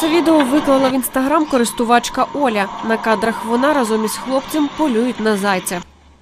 Це відео виклала в Інстаграм користувачка Оля. На кадрах вона разом із хлопцем полюють на зайця.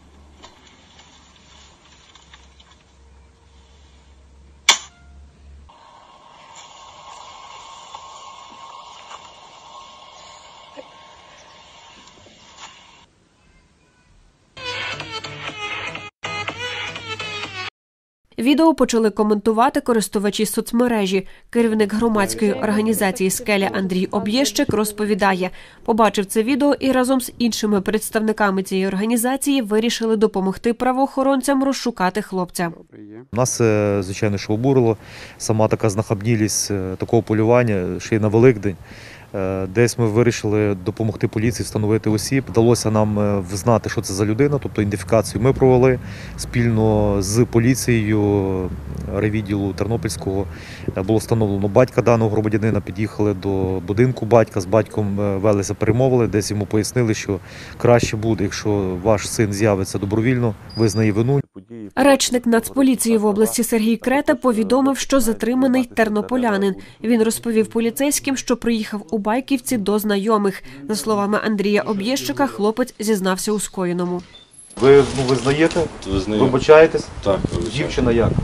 Відео почали коментувати користувачі соцмережі. Керівник громадської організації «Скеля» Андрій Об'єщик розповідає, побачив це відео і разом з іншими представниками цієї організації вирішили допомогти правоохоронцям розшукати хлопця. Нас, звичайно, що обурило, сама така знахабнілість такого полювання, ще й на Великдень. Десь ми вирішили допомогти поліції встановити осіб. Вдалося нам взнати, що це за людина, тобто ідентифікацію ми провели спільно з поліцією райвідділу Тернопільського. Було встановлено батька даного громадянина, під'їхали до будинку батька, з батьком велися перемовили, десь йому пояснили, що краще буде, якщо ваш син з'явиться добровільно, визнає вину. Речник Нацполіції в області Сергій Крета повідомив, що затриманий тернополянин. Він розповів поліцейським, що приїхав у Байківці до знайомих. За словами Андрія Об'єщика, хлопець зізнався у скоєному. Ви визнаєте? Визнаю. Вибачаєтесь? Так, вибачаю. Дівчина як?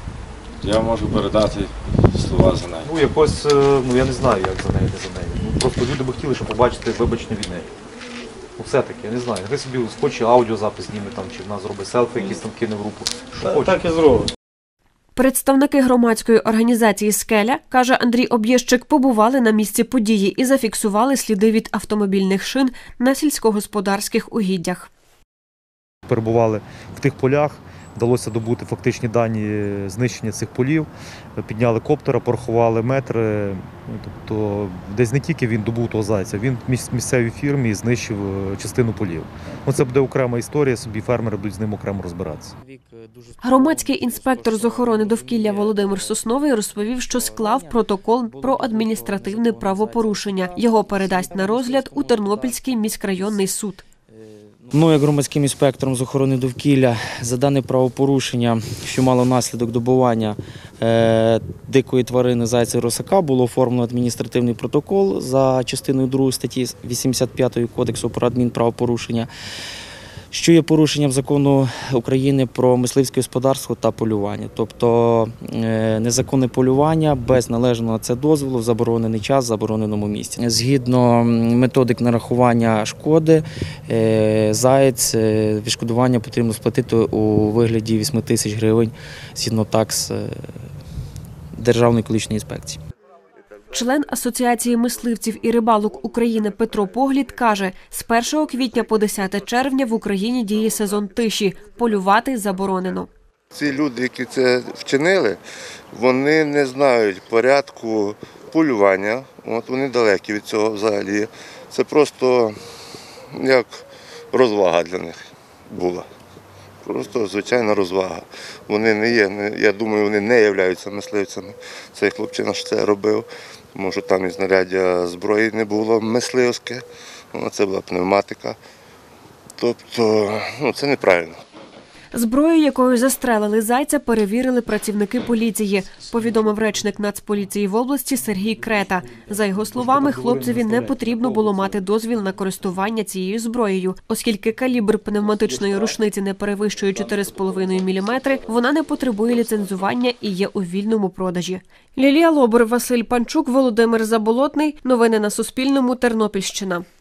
Я можу передати слова за нею. Якось, я не знаю, як за нею, не за нею. Просто люди би хотіли, щоб побачити вибачення від неї. Все-таки, я не знаю, хай собі хоче аудіозапис зніме там, чи в нас зробить селфі, якісь там кине в групу. Що хоче. Так і зробить. Представники громадської організації «Скеля», каже Андрій Об'єщик, побували на місці події і зафіксували сліди від автомобільних шин на сільськогосподарських угіддях. Перебували в тих полях, вдалося добути фактичні дані знищення цих полів, підняли коптера, порахували метри, тобто десь не тільки він добув того зайця, він в місцевій фірмі знищив частину полів. Це буде окрема історія, собі фермери будуть з ним окремо розбиратися. Громадський інспектор з охорони довкілля Володимир Сосновий розповів, що склав протокол про адміністративне правопорушення. Його передасть на розгляд у Тернопільський міськрайонний суд. Як громадським інспектором з охорони довкілля за дане правопорушення, що мало наслідок добування дикої тварини зайця-росака, було оформлено адміністративний протокол за частиною 2 статті 85 Кодексу про адмінправопорушення, що є порушенням закону України про мисливське господарство та полювання. Тобто незаконне полювання без належного на це дозволу в заборонений час в забороненому місці. Згідно методик нарахування шкоди, заєць відшкодування потрібно сплатити у вигляді 8 тисяч гривень згідно такс Державної екологічної інспекції. Член Асоціації мисливців і рибалок України Петро Поглід каже, з 1 квітня по 10 червня в Україні діє сезон тиші. Полювати заборонено. Ці люди, які це вчинили, вони не знають порядку полювання. Вони далекі від цього взагалі. Це просто як розвага для них була. Просто звичайна розвага. Вони не є, я думаю, вони не являються мисливцями. Цей хлопчина ж це робив. Тому що там і знаряддя зброї не було мисливське, це була пневматика. Тобто, це неправильно. Зброю, якою застрелили зайця, перевірили працівники поліції, повідомив речник Нацполіції в області Сергій Крета. За його словами, хлопцеві не потрібно було мати дозвіл на користування цією зброєю. Оскільки калібр пневматичної рушниці не перевищує 4,5 мм, вона не потребує ліцензування і є у вільному продажі. Лілія Лобур, Василь Панчук, Володимир Заболотний. Новини на Суспільному. Тернопільщина.